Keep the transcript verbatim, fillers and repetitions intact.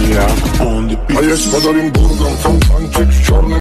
ja on the beat. A jest pодарим бургом, фонтанчик в черный